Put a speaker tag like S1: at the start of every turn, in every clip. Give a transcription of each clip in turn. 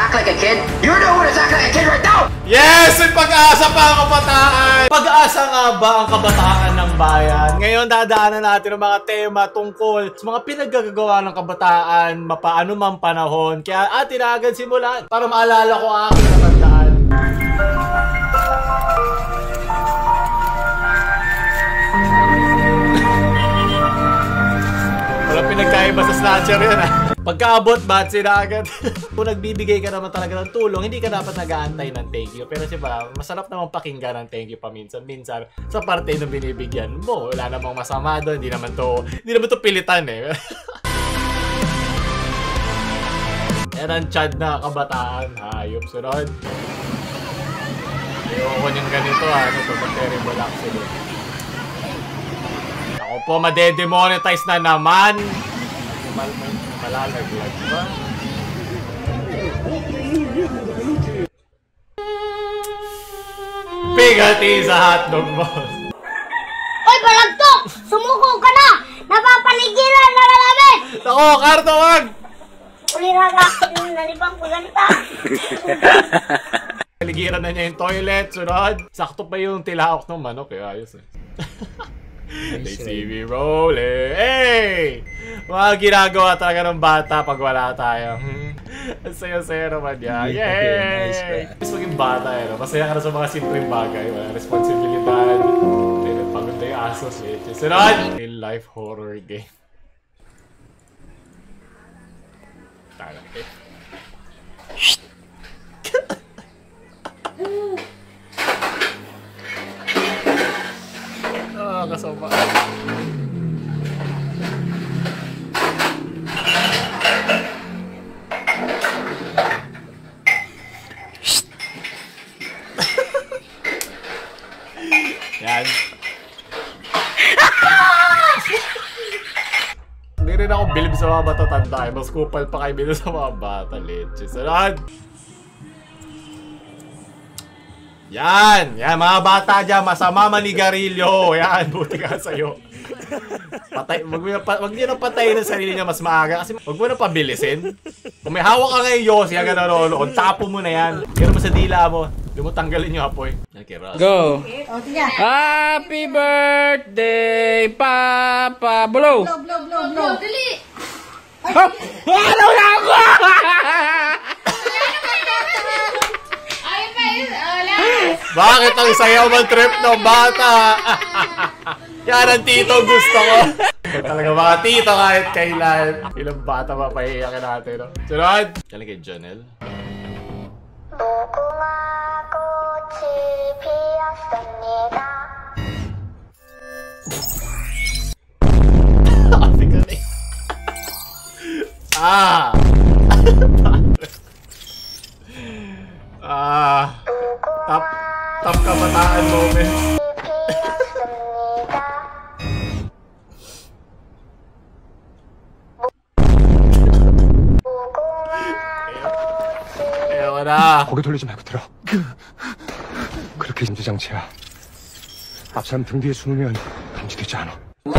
S1: act like a kid? You're the one who's acting like a kid right now!
S2: Yes! May pag-asa pa ang kabataan! Pag-asa nga ba ang kabataan ng bayan? Ngayon dadaanan natin ang mga tema tungkol sa mga pinaggagawa ng kabataan mapaano mang panahon. Kaya atin na agad simulan para maalala ko ang aking natandaan. Walang pinagkaiba sa snatcher yan ha. Pagkaabot, batsi na agad. Kung nagbibigay ka naman talaga ng tulong, hindi ka dapat nag-aantay ng thank you. Pero diba, masarap naman pakinggan ng thank you paminsan-minsan sa parte na binibigyan mo. Wala namang masama doon. Hindi naman to pilitan eh. Yan ang chad na kabataan. Hayop, sunod. Ayoko niyang ganito ha. Ano to? Terrible accident. Ako po, madedemonetize na naman. Malalaglag ba? Bigati sa hotdog boss.
S3: Hoy, balagtok! Sumuko ka na! Napapaligiran na namin!
S2: Ako, Karto, wag!
S3: Ulira ka! Nalibang ko ganita!
S2: Paligiran na niya yung toilet, sunod. Sakto pa yung tilaok ng manok, kaya ayos eh. They see me rolling. Hey! Mga ginagawa talaga ng bata pag wala tayo. Ang saya-saya naman yan. Yay! Mas maging bata eh. Masaya ka na sa mga simpleng bagay. Wala responsibilidad. Pagod na yung asos eh. Sunod! Real life horror game. Tara eh. Kasama. Yan. Hindi rin ako bilib sa mga matatanda. Mas kupal pa kayo bilib sa mga bata. Leche. Sunod! Yan! Yan, mga bata dyan, masama manigarilyo. Yan, buti ka sa'yo. Patay, wag niyo na patayin ang sarili niya mas maaga. Kasi wag mo na pabilisin. Kung may hawak ka ngayon, Yossi, hanggang nanonood, tapo mo na yan. Kaya mo sa dila mo. Doon mo tanggalin yung apoy.
S4: Go! Happy birthday, Papa! Blow!
S3: Blow! Dali!
S4: Ano na ako?
S2: Bakit ang sayaw ng trip ng bata? Yan ang tito gusto ko. Talaga mga tito kahit kailan. Ilang bata pa pahiyakin natin, no? Sunod! Kailan kay Janelle? Top kabataan moment. 에어라.
S5: 고개 돌리지 말고 들어. 그렇게 인지장치야. 앞 사람 등 뒤에 숨으면 감지되지 않아.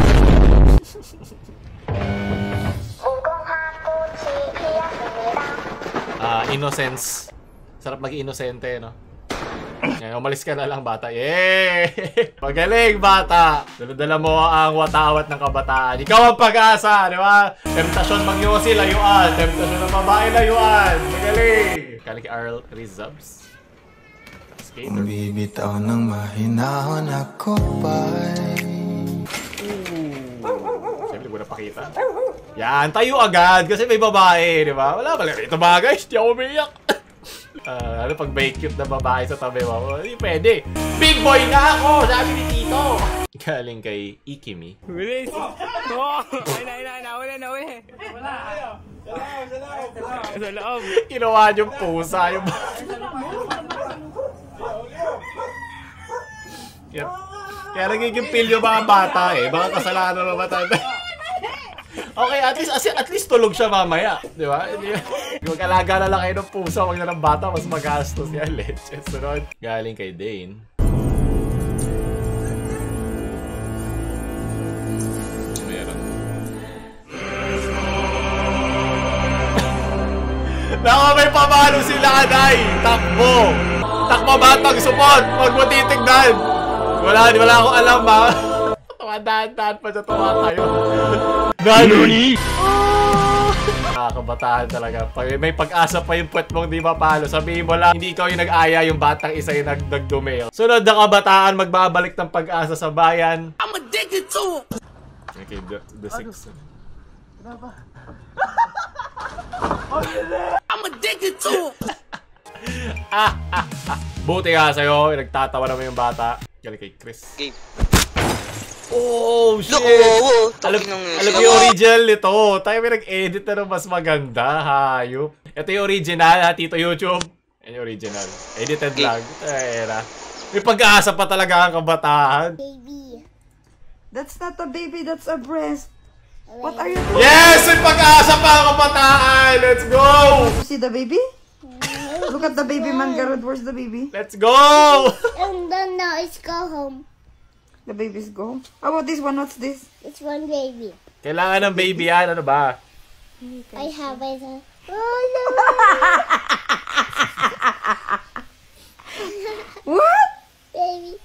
S2: Innocence. Sarap maging inosente, no? Ngayon, umalis ka na lang, bata. Yay! Magaling, bata! Dala-dala mo ang watawat ng kabataan. Ikaw ang pag-asa, di ba? Temptasyon mag-yosi, layuan. Temptasyon ng babae, layuan. Magaling! Kali kay Arl Rizabs. Skater.
S6: Bibitaw ng mahinahon ako pa'y
S2: siyempre, hindi mo napakita. Yan, tayo agad kasi may babae, di ba? Wala pala. Ito ba, guys? Di ako umiyak. Ano pag may cute na babae sa tabi mo? Hindi pwede. Big boy na ako! Sabi ni Tito! Galing kay Ikimi.
S4: Bilis! Oo! Ay na! Wala! Wala! Sa loob!
S2: Ginawa yung pusa yung... Kaya nagiging yung mga bata eh. Baka kasalanan ng matanda. Okay, at least tulog siya mamaya, di ba? Mag-alaga na lang kayo ng pusa, wag na ng bata, mas magastos yan. Leche. Sunod, galing kay Dane. Meron. Nako, may pamalo sila, Anay. Takbo. Takbo, batang support. Huwag mo titignan. Wala akong alam, ha. Tumadaan pa siya, tumatayo. Nanoni! Kabataan talaga. May pag-asa pa yung puwet mong di mapalo. Sabihin mo lang, hindi ikaw yung nag-aya, yung batang isa yung nagdumi. Sunod na kabataan, magbabalik ng pag-asa sa bayan. I'm addicted to! Okay, the six. I'm addicted to! Buti nga sa'yo, nagtatawa naman yung bata. Galing kay Chris.
S7: Game.
S2: Oh, shit! Alam yung original nito. Tayo may nag-edit na ng mas maganda. Hayop. Ito yung original, ha, Tito YouTube. Yan yung original. Edited lang. May pag-asa pa talaga ang kabataan.
S3: Baby.
S8: That's not a baby, that's a breast. What are you doing?
S2: Yes! May pag-asa pa ang kabataan! Let's go!
S8: See the baby? Look at the baby, man. Garud, where's the baby?
S2: Let's go!
S3: And then now it's go home.
S8: The baby's go. How about this one? What's this?
S3: It's one baby.
S2: Kailangan ng baby yan. Ano ba?
S3: I have it. Oh no!
S8: What?
S3: Baby.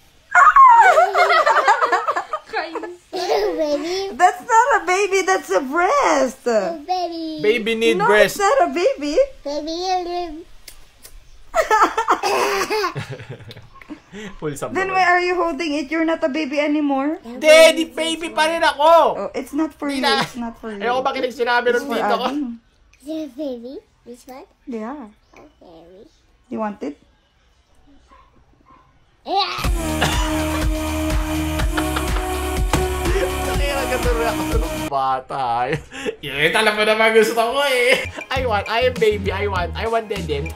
S3: Baby.
S8: That's not a baby, that's a breast.
S3: Baby.
S2: Baby need
S8: No,
S2: breast.
S8: it's not a baby.
S3: Baby.
S8: Then why are you holding it? You're not a baby anymore.
S2: Daddy, baby pa rin ako!
S8: Oh, it's not for you. It's not for you.
S2: Ayoko ba kinig sinabi ng dito ko?
S3: Is it a baby? This one?
S8: Yeah.
S3: Okay.
S8: You want it?
S3: Yeah.
S2: Nakikagatuloy ako ng bata. Yeah, alam mo naman gusto ko eh. I am baby, I want dedem.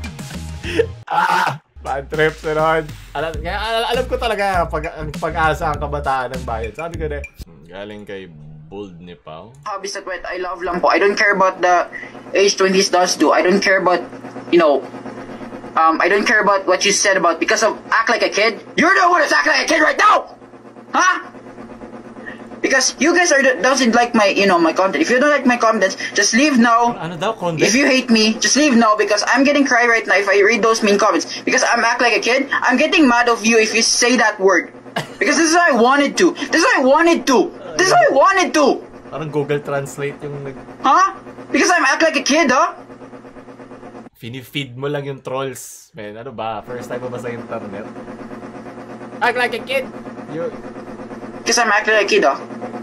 S2: Bad trip, sunod. Alam ko talaga ang pag-asa ang kabataan ng bayan. Sabi ko na, galing kay Bold ni Pao.
S1: Hobbies that what I love lang po. I don't care about the age 20s does do. I don't care about, you know, I don't care about what you said about because of act like a kid. You're the one that's acting like a kid right now! Huh? Because you guys doesn't like my, you know, my content. If you don't like my comments, just leave now.
S2: Ano daw, content?
S1: If you hate me, just leave now because I'm getting cry right now if I read those mean comments. Because I'm act like a kid, I'm getting mad of you if you say that word. Because this is what I wanted to. This is what I wanted to. This is what I wanted to.
S2: Parang Google Translate yung nag...
S1: Huh? Because I'm act like a kid, huh?
S2: Fini-feed mo lang yung trolls. Man, ano ba? First time mo ba sa internet? Act like a kid!
S1: Because I'm acting like a kid, huh?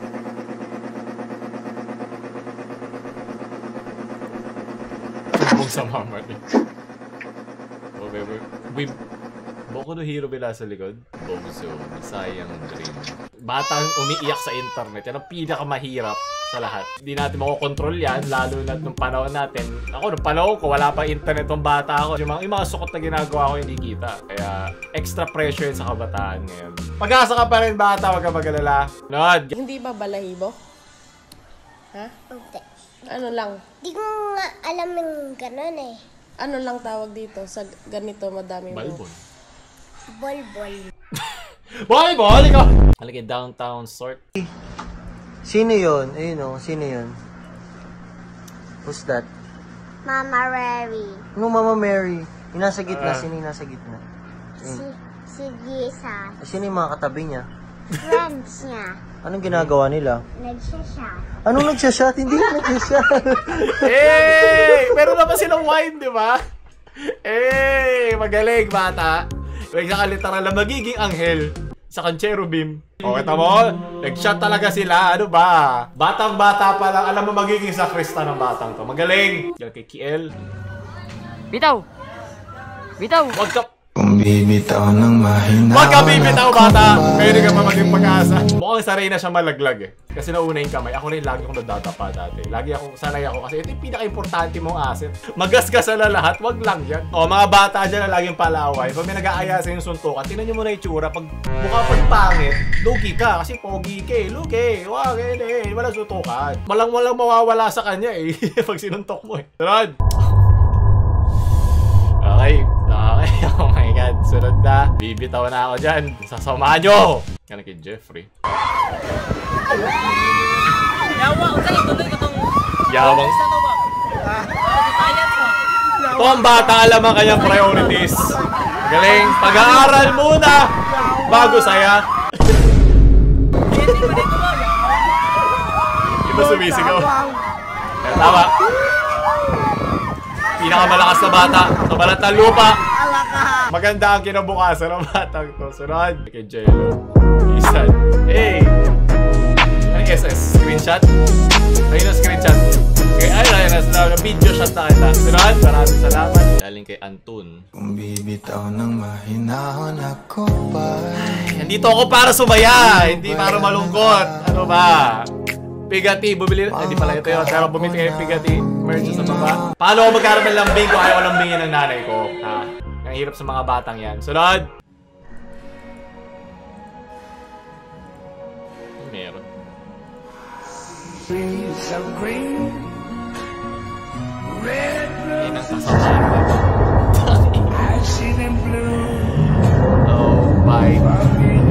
S2: Kung sa mama niya. Okay, Boku no Hero bila sa likod. Bozo, sayang dream. Batang umiiyak sa internet. Yan ang pinakamahirap sa lahat. Hindi natin makokontrol yan, lalo na nung panahon natin. Ako, nung panahon ko, wala pa internet ng bata ako. Yung mga sukot na ginagawa ko, hindi kita. Kaya, extra pressure sa kabataan ngayon. Pag-asa ka pa rin bata, wag ka mag-alala. Nod!
S9: Hindi ba balahibo? Ha?
S3: Hindi.
S9: Ano lang?
S3: Di ko nga alam yung ganun eh.
S9: Ano lang tawag dito sa ganito madami mo?
S2: Balbon.
S3: Bol-bol.
S2: Bol! Ikaw! Halika, downtown sort.
S10: Sino yun? Ayun o, sino yun? Who's that?
S3: Mama Mary.
S10: Ano Mama Mary? Yung nasa gitna, sino yung nasa gitna?
S3: Si Gisa.
S10: Sino yung mga katabi niya?
S3: Friends niya.
S10: Anong ginagawa nila?
S3: Nagsashot.
S10: Anong nagsashot? Hindi na nagsashot.
S2: Hey! Meron na pa silang wine, di ba? Hey! Magaling, bata. Huwag sa kaliteral na magiging anghel sa cherubim. O, kita mo? Nag-shot talaga sila. Ano ba? Batang-bata pa lang. Alam mo magiging sakrista ng batang to. Magaling. Yan kay Kiel.
S4: Bitaw! Bitaw!
S2: Huwag ka...
S6: Kung bibitaw ng mahina.
S2: Huwag ka bibitaw, bata! Pwede ka pa maging pag-asa. Mukhang sanay na siya malaglag eh. Kasi nauna yung kamay. Ako rin lagi akong nadadapa dati. Lagi akong sanay ako kasi ito yung pinaka-importante mong asset. Magasgasan na lahat, wag lang yan. O, mga bata dyan na laging palaway. Pag may nag-aaya sa yung suntukan, tingnan nyo muna yung tsura. Pag mukha pag pangit, lugi ka. Kasi pogi ka eh. Lugi. Wag eh. Walang suntukan. Walang mawawala sa kanya eh. Pag sinuntok mo eh. Sunod. Okay. Oh my God. Sunod na. Bibitaw na ako dyan. Sasamahan nyo. Yan kay Jeffrey.
S4: Yawa! Unsay tuloy ko tong...
S2: Yawang.
S4: Sa to ba? Bayan
S2: Ito ang bata, alam ang kanyang priorities. Galing, pag-aaral muna bago saya. Hindi mo sumisigaw. Tama. Pinakamalakas na bata sa balat ng lupa. Maganda ang kinabukasan ng batang to. Sunod kay Jello. Isan. Hey! Ano SS? Screenshot? Ayun ang screenshot. Okay, ayun na video shot na kita. Sunod, maraming salamat. Galing kay Antun.
S6: Kung bibitaw ng mahinahon ako pa.
S2: Nandito ako para sumaya, hindi para malungkot. Ano ba? Pigati, bumili. Hindi pala ito yun. Pero bumili kayo Pigati. Merge sa baba. Paano ako magkaroon ng lambing kung ayaw lambingin ng nanay ko? Ha? Ang hirap sa mga batang yan. Sunod! Meron. Yan ang kasabahan. Oh my God.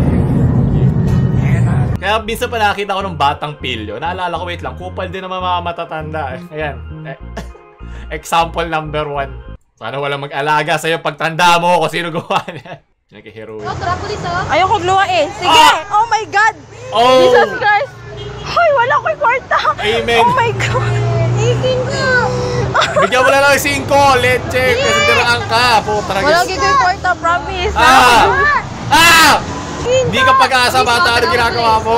S2: Kaya minsan pa nakita ko ng batang pilyo. Naalala ko, wait lang, kupal din naman mga matatanda. Ayan. Example number 1. Sana walang mag-alaga sa'yo pagtanda mo kung sino gawa niya. Nagkihero.
S9: Ayoko gluwa eh. Sige! Oh my God!
S2: Oh!
S9: Jesus Christ! Hoy, wala ko'y kwarta!
S2: Amen!
S9: Oh my God! Iking ko!
S2: Bigyan mo lang ng 5, leche! Kasi diraan ka!
S9: Wala ko'y kwarta, promise!
S2: Hindi ka pag-asa, bata. Ano ginagawa mo?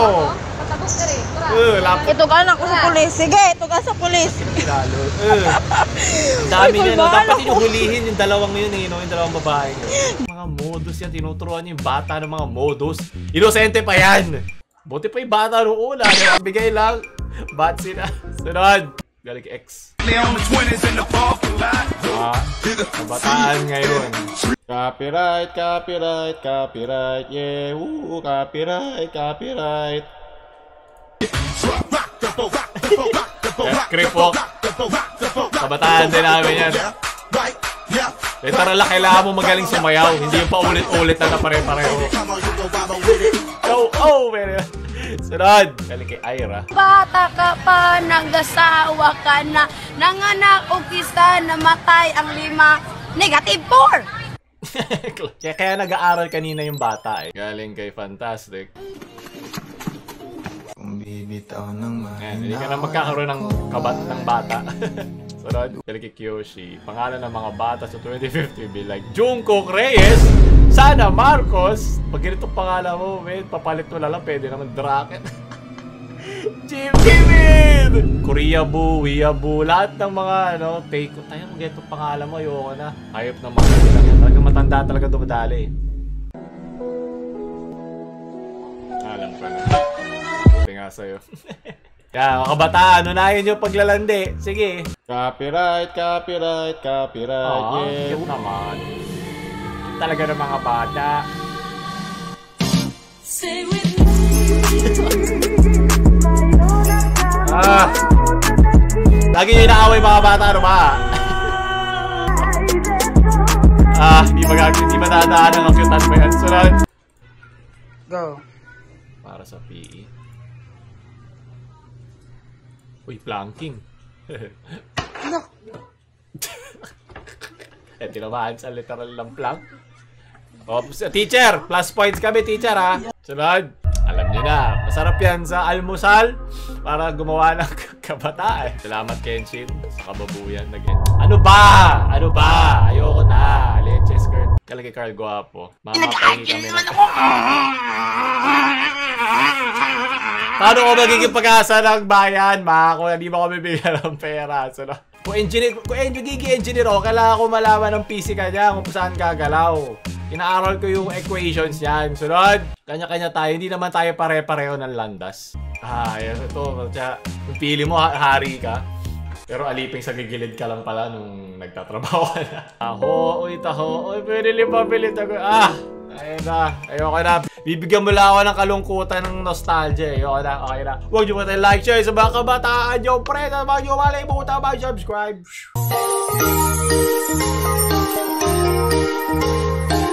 S9: Itugan ako sa pulis. Sige, itugan sa pulis.
S2: Dami na, no? Dapat inuhulihin yung dalawang yun, eh, no? Yung dalawang babae. Mga modus yan. Tinuturuan yung bata ng mga modus. Inosente pa yan. Buti pa yung bata noong una. Bigay lang. Bat sila. Sunod. Galing X. Kabataan ngayon. Copyright, copyright, copyright. Yeah, woo, copyright, copyright. Kripo. Kabataan din namin yan. Literal lang, kailangan mo magaling sumayaw. Hindi yung paulit-ulit na pare-pareho. Oh, very good. Sunod. Galing kay Ira.
S3: Bata ka pa, nag-asawa ka na, nanganak o kisa, namatay ang 5, negative 4.
S2: Kaya nag-aaral kanina yung bata eh. Galing kay Fantastic.
S6: Kung bibitaw ng mahinahon.
S2: Hindi ka na magkakaroon ng kabat ng bata. Sunod. Galing kay Kyoshi. Pangalan ng mga bata sa 2050 be like Jungkook Reyes, Sana Marcos. Pag ganitong pangalan mo, man, papalit mo na lang. Pwede naman Draken. Jimin! Korea Boo, Wea Boo. Lahat ng mga ano, take ko. Tayo kung ganitong pangalan mo, ayoko na. Hayop na mga lang yan. Talagang matanda talaga dumadali. Alam ko na. Buti nga sa'yo. Kaya mga kabataan, unahin nyo paglalandi. Sige. Copyright, copyright, copyright. Yeah. Cute naman. Talaga ng mga bata. Lagi nyo inaaway mga bata, ano ba? Hindi matadaan ang cute mo yan. Sunod.
S8: Go.
S2: Para sa PE. Uy, planking. Tinamaan sa literal ng plank. Oh, teacher! Plus points kami, teacher, ha? Sunod. Alam niyo na, masarap yan sa almusal para gumawa ng kabataan. Salamat, Kenshin, sa kababuyan. Ano ba? Ano ba? Ayoko na. Leche skirt. Kalagay Carl Guapo. Mamapahingi kami na. Paano ko magiging pag-asa ng bayan, ma? Kung hindi mo kami bigyan ng pera. Sunod. Kung giging engineer ako, kailangan ko malaman ng physical niya kung saan gagalaw. Inaaral ko yung equations yan. Sunod, kanya-kanya tayo. Hindi naman tayo pare-pareho ng landas. Yan. Ito, yung pili mo, hari ka. Pero aliping sa gigilid ka lang pala nung nagtatrabaho ka na. Taho, uy, taho. Uy, pwede lipapilit ako. Ayun na. Ayoko na. Bibigyan mo lang ako ng kalungkutan ng nostalgia. Ayoko na. Okay na. Huwag nyo ba tayo like, share sa mga kabataan nyo. Pre, huwag nyo malimutan mag-subscribe.